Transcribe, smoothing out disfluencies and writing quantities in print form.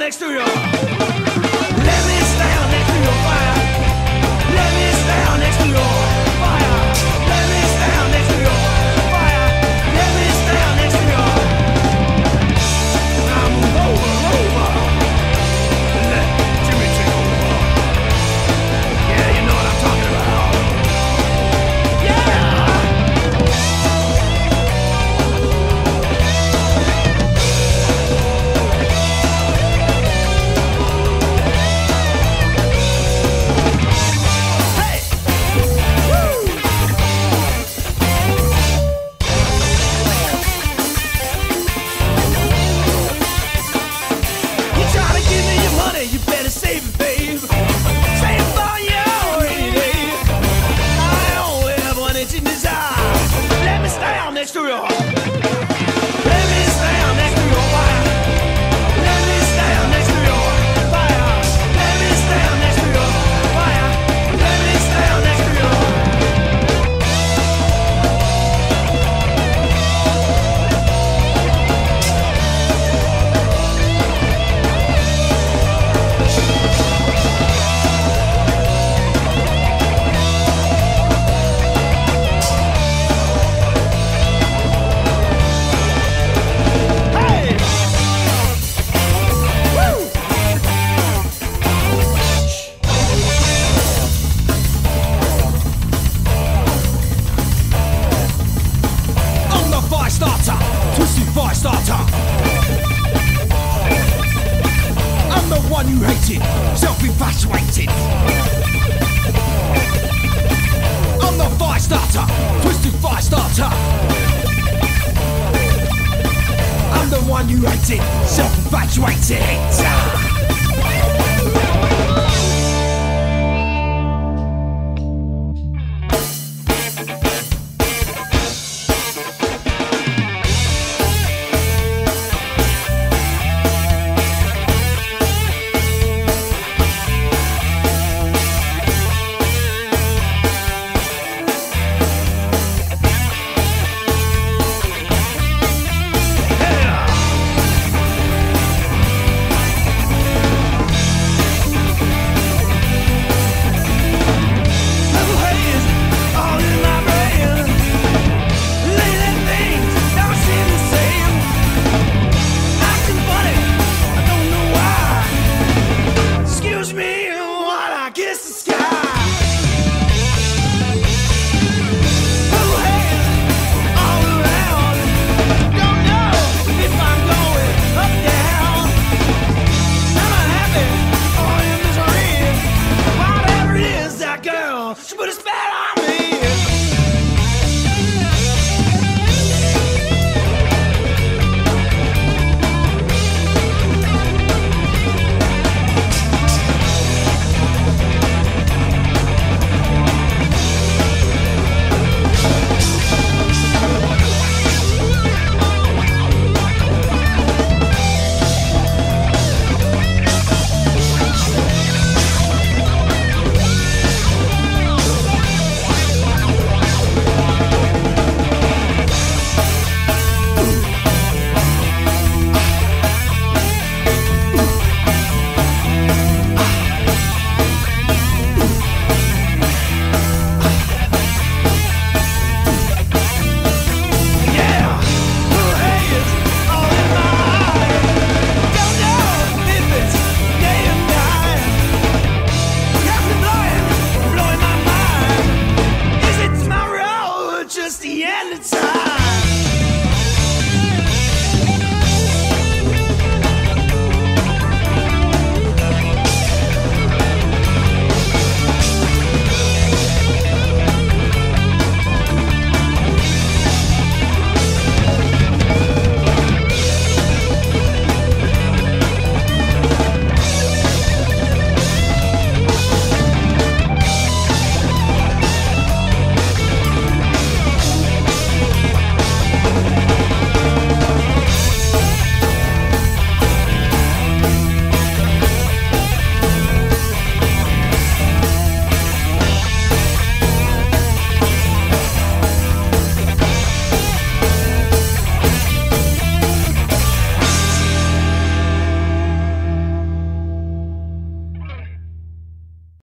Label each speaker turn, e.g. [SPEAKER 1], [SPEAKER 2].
[SPEAKER 1] next to you. Let me stand next to your fire. Let me stand next to your fire. Let me stand next to your fire. Let me stand next to your. Now move over. Let Jimmy take over. Yeah, you know what I'm talking about. Yeah. You better save it, babe. Save it for your rainy day. I only have one itch in desire. Let me stand next to you. Let me stand next to your fire. Let me stand next to your fire. Let me stand next to your fire. Let me stand next to your. Fire starter. I'm the one you hated, self-infatuated. I'm the fire starter, twisted fire starter. I'm the one you hated, self-infatuated.